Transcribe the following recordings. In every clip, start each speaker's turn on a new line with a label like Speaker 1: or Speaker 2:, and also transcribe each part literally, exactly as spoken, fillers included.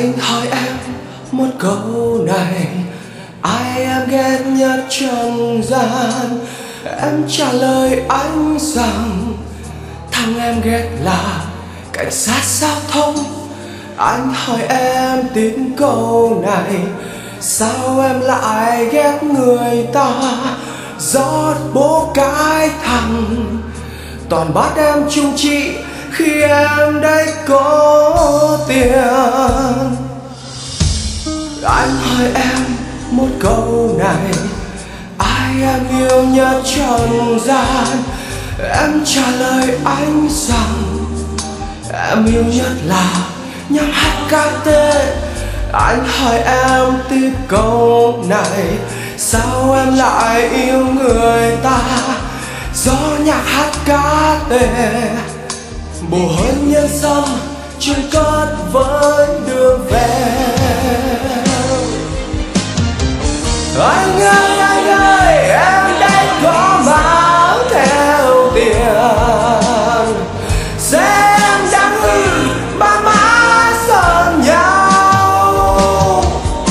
Speaker 1: Anh hỏi em một câu này, ai em ghét nhất trần gian? Em trả lời anh rằng thằng em ghét là cảnh sát giao thông. Anh hỏi em tin câu này, sao em lại ghét người ta? Do bố cái thằng toàn bắt em chung trị khi em đây có tiền. Anh hỏi em một câu này, ai em yêu nhất trần gian? Em trả lời anh rằng em yêu nhất là nhóm hát ca tê. Anh hỏi em tiếp câu này, sao em lại yêu người ta? Do nhạc hát ca tê bồ hơn nhân sâm chung cất với đường về. Anh ơi anh ơi, em đây có mang theo tiền, xem đang hư ba má sơn nhau.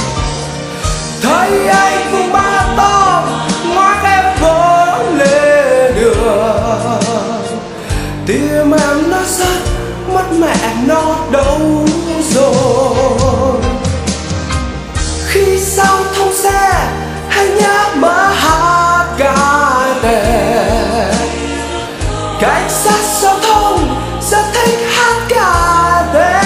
Speaker 1: Thấy anh cùng ba to ngoan em vỗ lên đường, tim em nó rất mất mẹ nó đâu rồi. Khi giao thông xe hay nhớ mở hát ca tê, cảnh sát giao thông rất thích hát ca tê.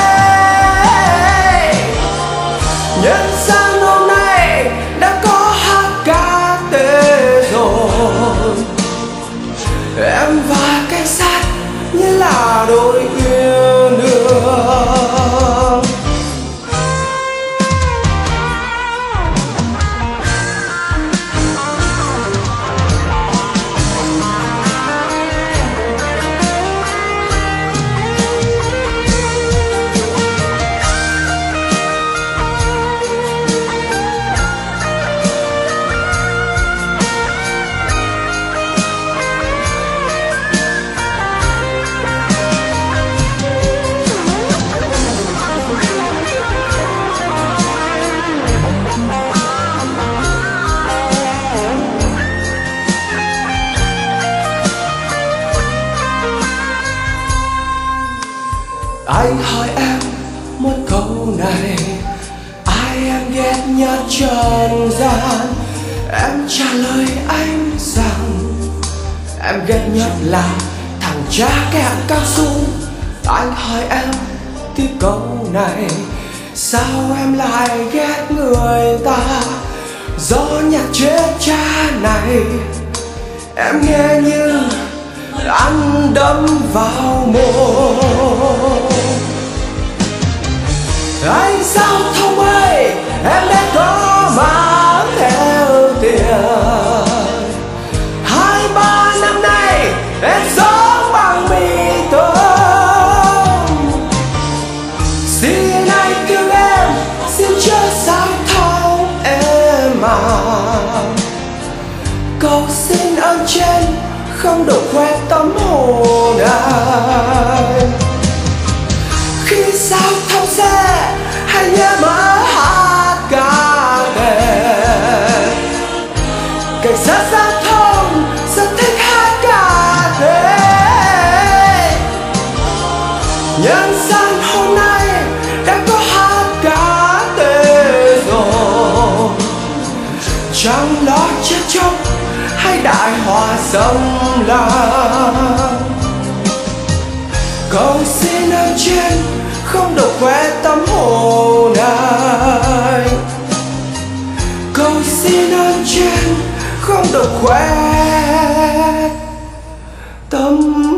Speaker 1: Nhân gian hôm nay đã có hát ca tê rồi, em và cảnh sát như là đôi yêu đương. Anh hỏi em một câu này, ai em ghét nhất trần gian? Em trả lời anh rằng em ghét nhất là thằng cha kẹo cao su. Anh hỏi em tiếp câu này, sao em lại ghét người ta? Do nhạc chết cha này em nghe như ăn đâm vào mồm. Anh giao thông ơi, em đã có mang theo tiền, hai ba năm nay em sống bằng mì tôm. Xin anh cứu em, xin chớ giao thông em à. Cầu xin ơn trên không được khoe tấm hồn anh. Khi giao thông xe hay nhớ mở hát ca tê, cảnh sát giao thông rất thích hát ca tê. Nhân gian hôm nay đã có hát ca tê rồi, chẳng lo chết chóc hay đại họa xâm lăng. Cầu xin ơn trên không được khoe tấm hồn anh. Cầu xin ơn trên không được khoe tấm